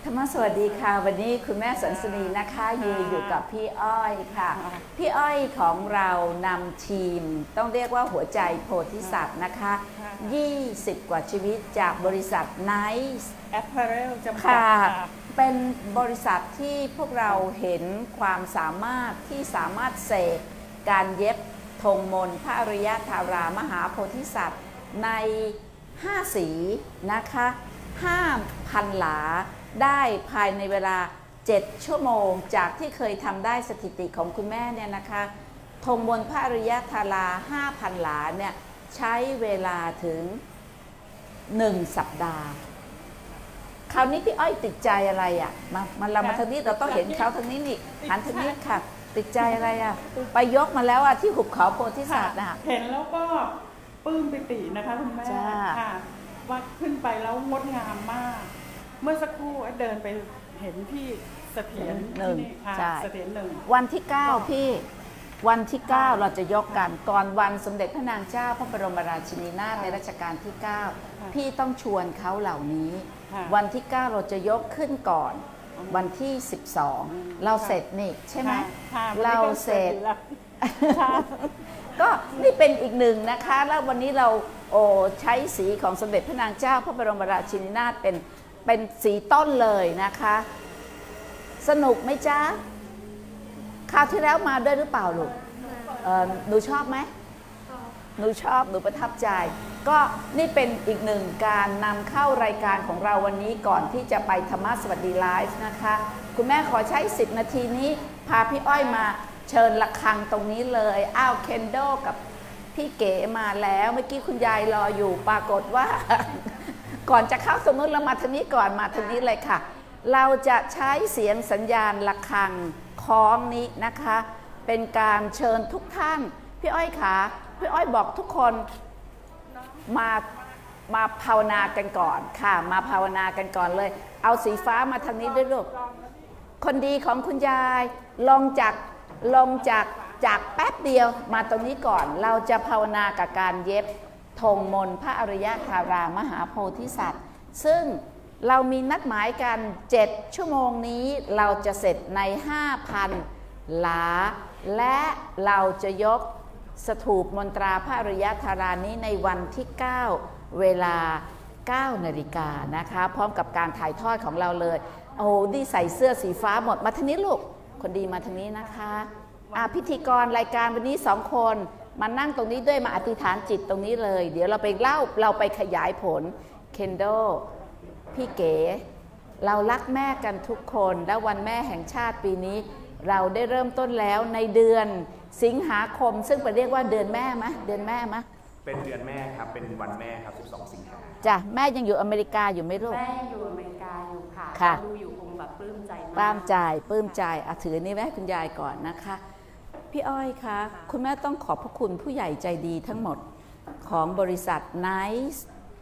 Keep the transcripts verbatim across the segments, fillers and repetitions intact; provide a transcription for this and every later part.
ธรรมสวัสดีค่ะวันนี้คุณแม่สันสนีนะคะยืนอยู่กับพี่อ้อยค่ะพี่อ้อยของเรานำทีมต้องเรียกว่าหัวใจโพธิสัตว์นะคะยี่สิบกว่าชีวิตจากบริษัท Nice Apparel จำกัดค่ะเป็นบริษัทที่พวกเราเห็นความสามารถที่สามารถเสกการเย็บธงมนต์พระอริยธารามหาโพธิสัตว์ในห้าสีนะคะห้าพันหลาได้ภายในเวลาเจ็ดชั่วโมงจากที่เคยทำได้สถิติของคุณแม่เนี่ยนะคะธงมนต์พระอริยธารา ห้าพัน หลาเนี่ยใช้เวลาถึงหนึ่งสัปดาห์คราวนี้พี่อ้อยติดใจอะไรอ่ะมามาเรามาทางนี้เราต้องเห็นเขาทางนี้นี่หันทางนี้ค่ะติดใจอะไรอ่ะไปยกมาแล้วอ่ะที่หุบเขาโพธิสัตว์นะคะเห็นแล้วก็ปลื้มปิตินะคะคุณแม่ค่ะว่าขึ้นไปแล้วงดงามมากเมื่อสักครู่เดินไปเห็นพี่เสถียรหนึ่งเสถียรหนึ่งวันที่เก้าพี่วันที่เก้าเราจะยกกันก่อนวันสมเด็จพระนางเจ้าพระบรมราชินีนาถในรัชกาลที่เก้าพี่ต้องชวนเขาเหล่านี้วันที่เก้าเราจะยกขึ้นก่อนวันที่สิบสองเราเสร็จนี่ใช่ไหมเราเสร็จก็นี่เป็นอีกหนึ่งนะคะแล้ววันนี้เราโอ้ใช้สีของสมเด็จพระนางเจ้าพระบรมราชินีนาถเป็นเป็นสีต้นเลยนะคะสนุกไหมจ๊ะคราวที่แล้วมาด้วยหรือเปล่าลูกหนูชอบไหมหนูชอบหนูประทับใจก็นี่เป็นอีกหนึ่งการนำเข้ารายการของเราวันนี้ก่อนที่จะไปธรรมะสวัสดีไลฟ์นะคะคุณแม่ขอใช้สิบนาทีนี้พาพี่อ้อยมาเชิญระฆังตรงนี้เลยอ้าวเคนโดกับพี่เก๋มาแล้วเมื่อกี้คุณยายรออยู่ปรากฏว่าก่อนจะเข้าสมมติเรามาทางนี้ก่อนมาทางนี้เลยค่ะเราจะใช้เสียงสัญญาณระฆังคล้องนี้นะคะเป็นการเชิญทุกท่านพี่อ้อยขาพี่อ้อยบอกทุกคนมามาภาวนากันก่อนค่ะมาภาวนากันก่อนเลยเอาสีฟ้ามาทางนี้ด้วยลูกคนดีของคุณยายลงจากลงจากจากแป๊บเดียวมาตรงนี้ก่อนเราจะภาวนากับการเย็บธงมนต์พระอริยธารามหาโพธิสัตว์ซึ่งเรามีนัดหมายกันเจ็ดชั่วโมงนี้เราจะเสร็จใน ห้าพัน หลาและเราจะยกสถูปมนตราพระอริยธารานี้ในวันที่เก้าเวลาเก้านาฬิกานะคะพร้อมกับการถ่ายทอดของเราเลยโอ้ดีใส่เสื้อสีฟ้าหมดมาทางนี้ลูกคนดีมาทางนี้นะคะอ่ะพิธีกรรายการวันนี้สองคนมานั่งตรงนี้ด้วยมาอธิษฐานจิตตรงนี้เลยเดี๋ยวเราไปเล่าเราไปขยายผลเคนโดพี่เก๋เรารักแม่กันทุกคนและวันแม่แห่งชาติปีนี้เราได้เริ่มต้นแล้วในเดือนสิงหาคมซึ่งเป็นเรียกว่าเดือนแม่มะเดือนแม่มะเป็นเดือนแม่ครับเป็นวันแม่ครับสิบสองสิงหาจ้ะแม่ยังอยู่อเมริกาอยู่ไหมลูกแม่อยู่อเมริกาอยู่ค่ะค่ะดูอยู่คงแบบปลื้มใจมากปลื้มใจปลื้มใจอ่ะถือนี่แม่คุณยายก่อนนะคะพี่อ้อยคะคุณแม่ต้องขอบพระคุณผู้ใหญ่ใจดีทั้งหมดของบริษัท Nice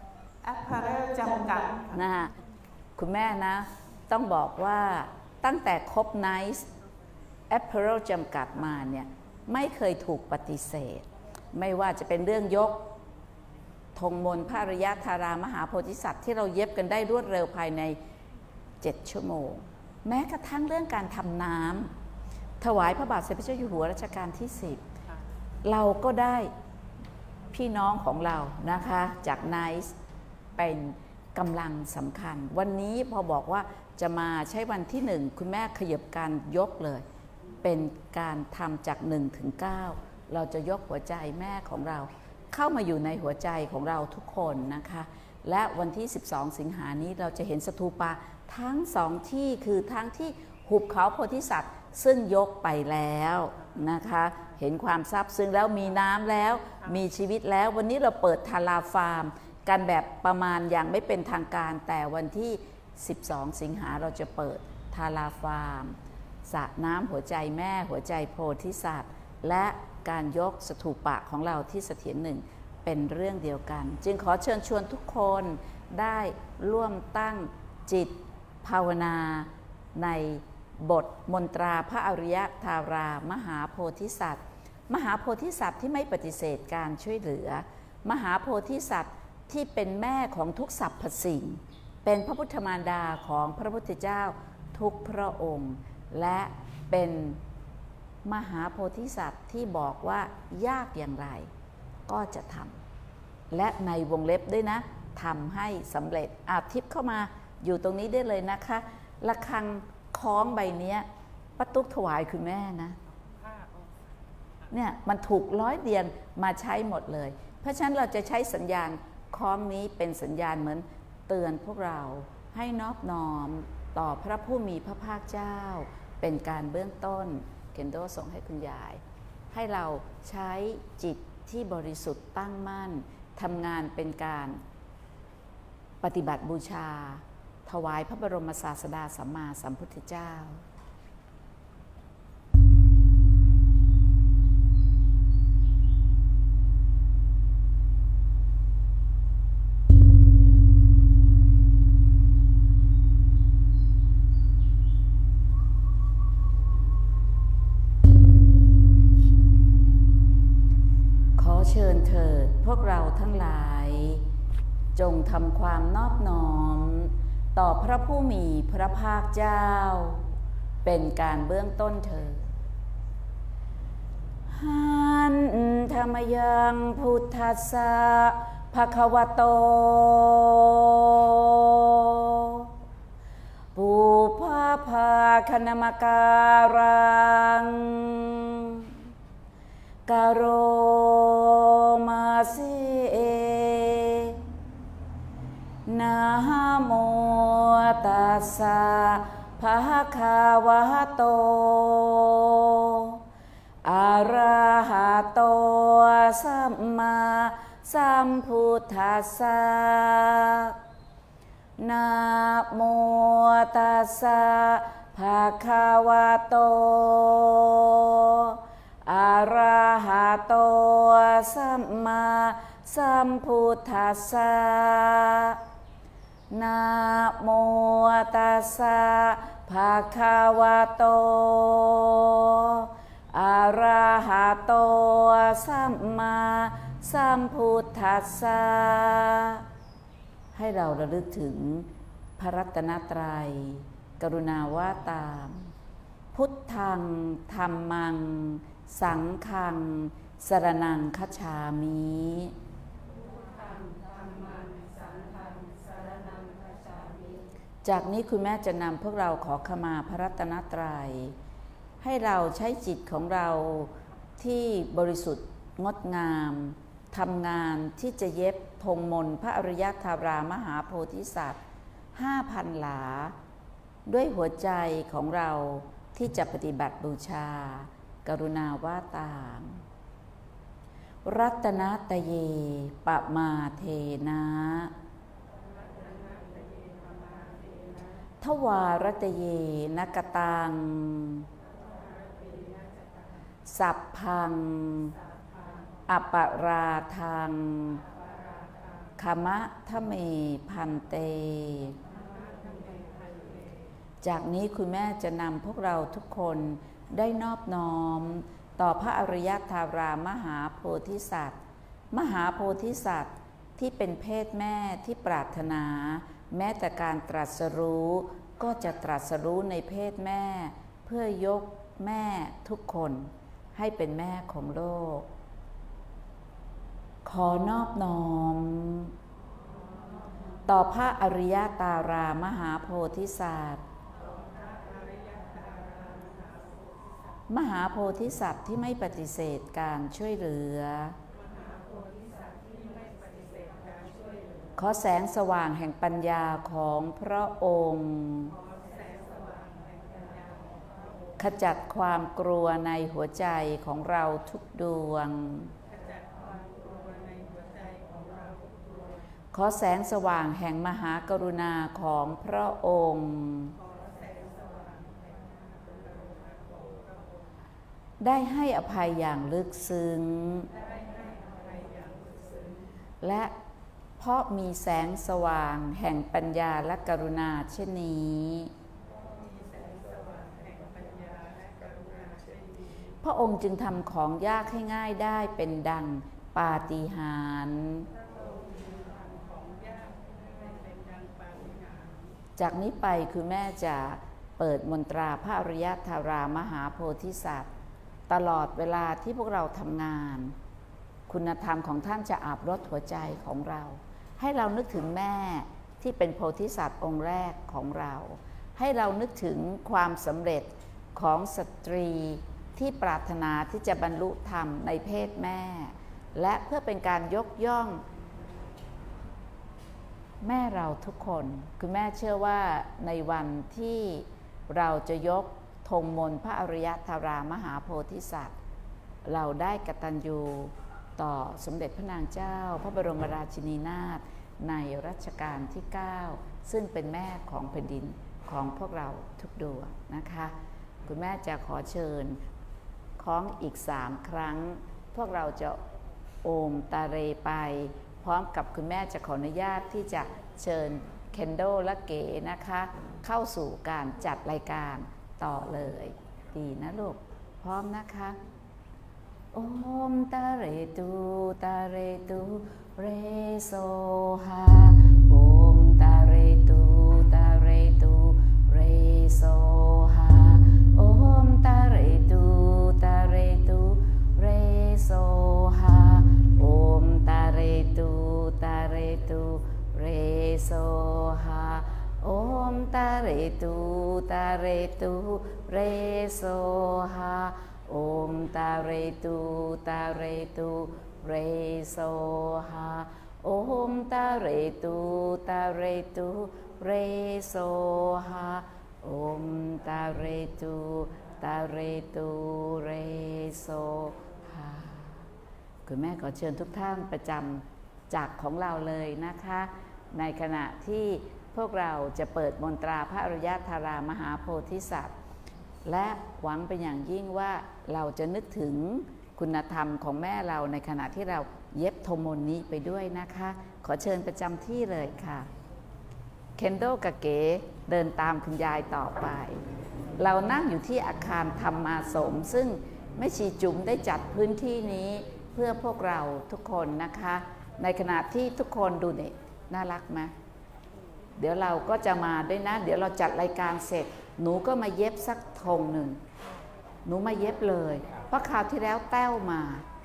Apparel จำกัดนะคุณแม่นะต้องบอกว่าตั้งแต่คบ Nice Apparel จำกัดมาเนี่ยไม่เคยถูกปฏิเสธไม่ว่าจะเป็นเรื่องยกธงมนต์พระอริยธารามหาโพธิสัตว์ที่เราเย็บกันได้รวดเร็วภายในเจ็ดชั่วโมงแม้กระทั่งเรื่องการทำน้ำถวายพระบาทสมเด็จพระเจ้าอยู่หัวรัชกาลที่สิบเราก็ได้พี่น้องของเรานะคะจาก Nice เป็นกำลังสำคัญวันนี้พอบอกว่าจะมาใช้วันที่หนึ่งคุณแม่ขยับการยกเลยเป็นการทำจากหนึ่งถึงเก้าเราจะยกหัวใจแม่ของเราเข้ามาอยู่ในหัวใจของเราทุกคนนะคะและวันที่สิบสองสิงหานี้เราจะเห็นสถูปะทั้งสองที่คือทั้งที่หุบเขาโพธิสัตว์ซึ่งยกไปแล้วนะคะเห็นความซาบซึ้งแล้วมีน้ำแล้วมีชีวิตแล้ววันนี้เราเปิดทาราฟาร์มกันแบบประมาณอย่างไม่เป็นทางการแต่วันที่สิบสองสิงหาเราจะเปิดทาราฟาร์มสระน้ำหัวใจแม่หัวใจโพธิสัตว์และการยกสถูปะของเราที่เสถียรหนึ่งเป็นเรื่องเดียวกันจึงขอเชิญชวนทุกคนได้ร่วมตั้งจิตภาวนาในบทมนตราพระอริยธารามหาโพธิสัตว์มหาโพธิสัตว์ที่ไม่ปฏิเสธการช่วยเหลือมหาโพธิสัตว์ที่เป็นแม่ของทุกสรรพสิ่งเป็นพระพุทธมารดาของพระพุทธเจ้าทุกพระองค์ และเป็นมหาโพธิสัตว์ที่บอกว่ายากอย่างไรก็จะทำและในวงเล็บด้วยนะทำให้สำเร็จอาทิพย์เข้ามาอยู่ตรงนี้ได้เลยนะคะระฆังคล้องใบนี้ป้าตุ๊กถวายคุณแม่นะเนี่ยมันถูกร้อยเรียงมาใช้หมดเลยเพราะฉะนั้นเราจะใช้สัญญาณคล้องนี้เป็นสัญญาณเหมือนเตือนพวกเราให้นอบน้อมต่อพระผู้มีพระภาคเจ้าเป็นการเบื้องต้นเคนโดส่งให้คุณยายให้เราใช้จิตที่บริสุทธิ์ตั้งมั่นทำงานเป็นการปฏิบัติบูชาถวายพระบรมศาสดาสัมมาสัมพุทธเจ้าเชิญเถิดพวกเราทั้งหลายจงทำความนอบน้อมต่อพระผู้มีพระภาคเจ้าเป็นการเบื้องต้นเถิดหันธรรมยังพุทธัสสะภะคะวะโตปุพพะภาคณมการังกโรมาเสนะโมตัสสะภะคะวะโตอะระหะโตสัมมาสัมพุทธัสสะนะโมตัสสะภะคะวะโตอะระหะโตสัมมาสัมพุทธัสสะนะโมตัสสะภะคะวะโตอะระหะโตสัมมาสัมพุทธัสสะให้เราระลึกถึงพระรัตนตรัยกรุณาว่าตามพุทธังธัมมังสังฆังสรณังคัจฉามิจากนี้คุณแม่จะนำพวกเราขอขมาพระรัตนตรัยให้เราใช้จิตของเราที่บริสุทธิ์งดงามทำงานที่จะเย็บธงมนต์พระอริยธารามหาโพธิสัตว์ห้าพันหลาด้วยหัวใจของเราที่จะปฏิบัติบูชากรุณาว่าตามรัตนตเยปะมาเทนะทวารตเยนกตังสัพพังอปราทังขมะทะเมพันเตจากนี้คุณแม่จะนำพวกเราทุกคนได้นอบน้อมต่อพระอริยธารามหาโพธิสัตว์มหาโพธิสัตว์ที่เป็นเพศแม่ที่ปรารถนาแม้แต่การตรัสรู้ก็จะตรัสรู้ในเพศแม่เพื่อยกแม่ทุกคนให้เป็นแม่ของโลกขอนอบน้อมต่อพระอริยตารามหาโพธิสัตว์มหาโพธิสัตว์ที่ไม่ปฏิเสธการช่วยเหลือขอแสงสว่างแห่งปัญญาของพระองค์ขจัดความกลัวในหัวใจของเราทุกดวงขอแสงสว่างแห่งมหากรุณาของพระองค์ได้ให้อภัยอย่างลึกซึ้งและเพราะมีแสงสว่างแห่งปัญญาและกรุณาเช่นนี้พระองค์จึงทำของยากให้ง่ายได้เป็นดังปาฏิหาริย์จากนี้ไปคือแม่จะเปิดมนตราพระอริยธารามหาโพธิสัตว์ตลอดเวลาที่พวกเราทำงานคุณธรรมของท่านจะอาบรดหัวใจของเราให้เรานึกถึงแม่ที่เป็นโพธิสัตว์องค์แรกของเราให้เรานึกถึงความสำเร็จของสตรีที่ปรารถนาที่จะบรรลุธรรมในเพศแม่และเพื่อเป็นการยกย่องแม่เราทุกคนคือแม่เชื่อว่าในวันที่เราจะยกธงมนต์พระอริยธารามหาโพธิสัตว์เราได้กตัญญูต่อสมเด็จพระนางเจ้าพระบรมราชินีนาถในรัชกาลที่เก้าซึ่งเป็นแม่ของแผ่นดินของพวกเราทุกดวงนะคะคุณแม่จะขอเชิญคล้องอีกสามครั้งพวกเราจะโอมตาเรไปพร้อมกับคุณแม่จะขออนุญาตที่จะเชิญเคนโดและเก๋นะคะเข้าสู่การจัดรายการต่อเลยดีนะลูกพร้อมนะคะโอมตาเรตูตาเรตูเรโซฮาโอมตาเรตูตาเรตูเรโซฮาโอมตาเรตูตาเรตูเรโซฮาโอมตาเรตูตาเรตูเรโซฮาโอมตาเรตูตาเรตูเรโซฮาโอมตาเรตูตาเรตูเรโซฮาโอมตาเรตูตาเรตูเรโซฮาโอมตาเรตูตาเรตูเรโซฮาคุณแม่ขอเชิญทุกท่านประจำจักรของเราเลยนะคะในขณะที่พวกเราจะเปิดมนตราพระอริยธารามหาโพธิสัตว์และหวังเป็นอย่างยิ่งว่าเราจะนึกถึงคุณธรรมของแม่เราในขณะที่เราเย็บธงมนต์นี้ไปด้วยนะคะขอเชิญประจำที่เลยค่ะเคนโดกับเก๋เดินตามคุณยายต่อไปเรานั่งอยู่ที่อาคารธรรมาสมซึ่งแม่ชีจุ๋มได้จัดพื้นที่นี้เพื่อพวกเราทุกคนนะคะในขณะที่ทุกคนดูเนี่ยน่ารักไหมเดี๋ยวเราก็จะมาด้วยนะเดี๋ยวเราจัดรายการเสร็จหนูก็มาเย็บสักธงหนึ่งหนูมาเย็บเลยเพราะคราวที่แล้วแต้วมา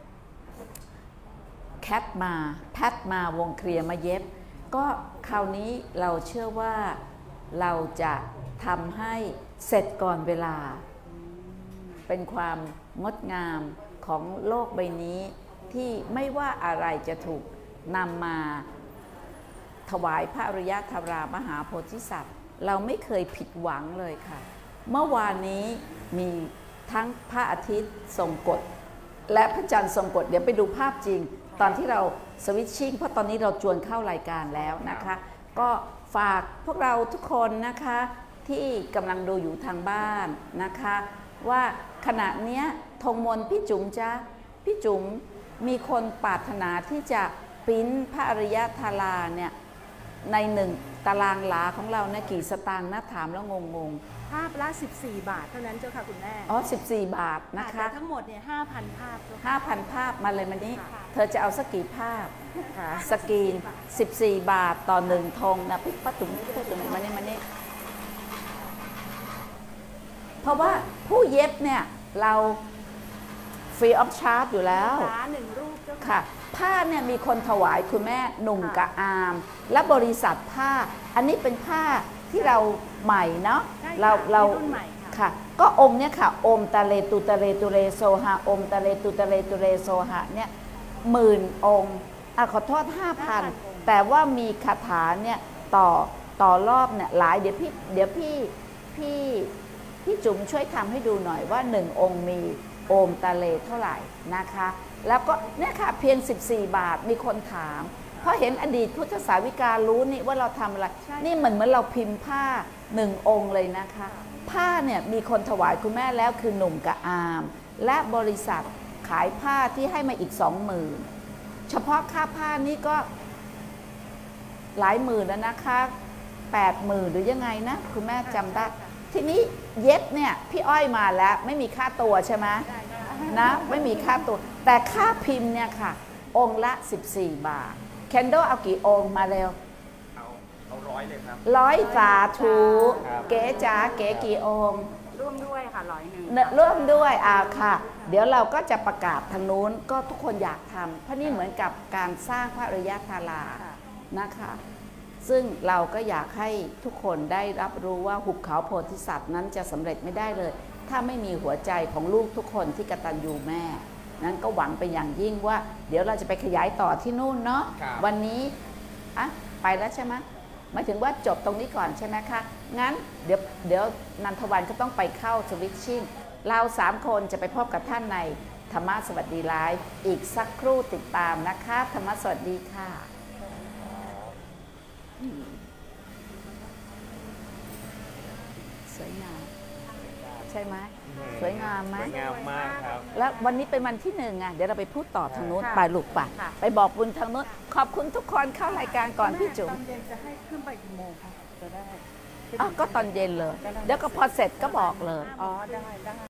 แคทมาแพทมาวงเคลียร์มาเย็บก็คราวนี้เราเชื่อว่าเราจะทำให้เสร็จก่อนเวลาเป็นความงดงามของโลกใบนี้ที่ไม่ว่าอะไรจะถูกนำมาถวายพระอริยธารามหาโพธิสัตว์เราไม่เคยผิดหวังเลยค่ะเมื่อวานนี้มีทั้งพระอาทิตย์ทรงกฎและพระจันทร์ทรงกฎเดี๋ยวไปดูภาพจริงตอนที่เราสวิตชิ่งเพราะตอนนี้เราจวนเข้ารายการแล้วนะคะก็ฝากพวกเราทุกคนนะคะที่กำลังดูอยู่ทางบ้านนะคะว่าขณะนี้ธงมนต์พี่จุ๋มจ้ะพี่จุ๋มมีคนปรารถนาที่จะปริ้นพระอริยธาราเนี่ยในหนึ่งตารางหลาของเราเนี่ยกี่สตางค์นะถามแล้วงงๆภาพละสิบสี่บาทเท่านั้นเจ้าค่ะคุณแม่อ๋อสิบสี่บาทนะคะแต่ทั้งหมดเนี่ยห้าพันภาพห้าพันภาพมาเลยมันนี้เธอจะเอาสักกี่ภาพสกรีนสิบสี่บาทต่อหนึ่งธงนะพี่ป้าตุ๋มพูดตรงนี้มานี่มานี่เพราะว่าผู้เย็บเนี่ยเราฟรีออฟชาร์จอยู่แล้วหนึ่งรูปเจ้าค่ะผ้าเนี่ยมีคนถวายคุณแม่หนุ่มกับอามและบริษัทผ้าอันนี้เป็นผ้าที่เราใหม่เนาะเราเราค่ะก็องค์เนี่ยค่ะอมตะเลตุตะเลตุเรโซฮาอมตะเลตุตะเลตุเรโซฮาเนี่ยหมื่นองค์อ่ะขอโทษห้าพันแต่ว่ามีคาถาเนี่ยต่อต่อรอบเนี่ยหลายเดี๋ยวพี่เดี๋ยวพี่พี่พี่จุ๋มช่วยทำให้ดูหน่อยว่าหนึ่งองค์มีโอมตะเลเท่าไหร่นะคะแล้วก็เนี่ยค่ะเพียงสิบสี่บาทมีคนถามเพราะเห็นอดีตพุทธสาวิการู้นี่ว่าเราทำอะไรนี่เหมือนเหมือนเราพิมพ์ผ้าหนึ่งองค์เลยนะคะผ้าเนี่ยมีคนถวายคุณแม่แล้วคือหนุ่มกับอามและบริษัทขายผ้าที่ให้มาอีกสองหมื่นเฉพาะค่าผ้านี่ก็หลายหมื่นแล้วนะคะแปดหมื่นหรือยังไงนะคุณแม่จำได้ทีนี้เย็บเนี่ยพี่อ้อยมาแล้วไม่มีค่าตัวใช่ไหมนะไม่มีค่าตัวแต่ค่าพิมพ์เนี่ยค่ะองค์ละสิบสี่บาทแคนโดเอากี่องค์มาเร็วเอาเอาร้อยเลยครับร้อยสาธุครับเก๋จ๋าเก๋กี่องค์ร่วมด้วยค่ะร้อยหนึ่งเนอะร่วมด้วยอ่าค่ะ เดี๋ยวเราก็จะประกาศทางนู้นก็ทุกคนอยากทำเพราะนี่เหมือนกับการสร้างพระอริยธารานะคะ ซึ่งเราก็อยากให้ทุกคนได้รับรู้ว่าหุบเขาโพธิสัตว์นั้นจะสำเร็จไม่ได้เลย ถ้าไม่มีหัวใจของลูกทุกคนที่กตัญญูแม่ นั้นก็หวังเป็นอย่างยิ่งว่า เดี๋ยวเราจะไปขยายต่อที่นู่นเนาะครับวันนี้อ่ะไปแล้วใช่ไหมหมายถึงว่าจบตรงนี้ก่อนใช่ไหมคะ งั้นเดี๋ยวเดี๋ยวนันทวันก็ต้องไปเข้าสวิตชิ่งเราสามคนจะไปพบกับท่านในธรรมะสวัสดีไลฟ์อีกสักครู่ติดตามนะคะธรรมะสวัสดีค่ะสวยงามใช่ไหมสวยงามไหมสวยงามมากครับแล้ววันนี้เป็นวันที่หนึ่งอ่ะเดี๋ยวเราไปพูดต่อทางนู้นค่ะไปลูกไปค่ะไปบอกบุญทางนู้นขอบคุณทุกคนเข้ารายการก่อนพี่จุ๋มตอนเย็นจะให้ขึ้นไปกี่โมงคะจะได้อ้าวก็ตอนเย็นเลย เดี๋ยวก็พอเสร็จก็บอกเลยอ๋อได้ได้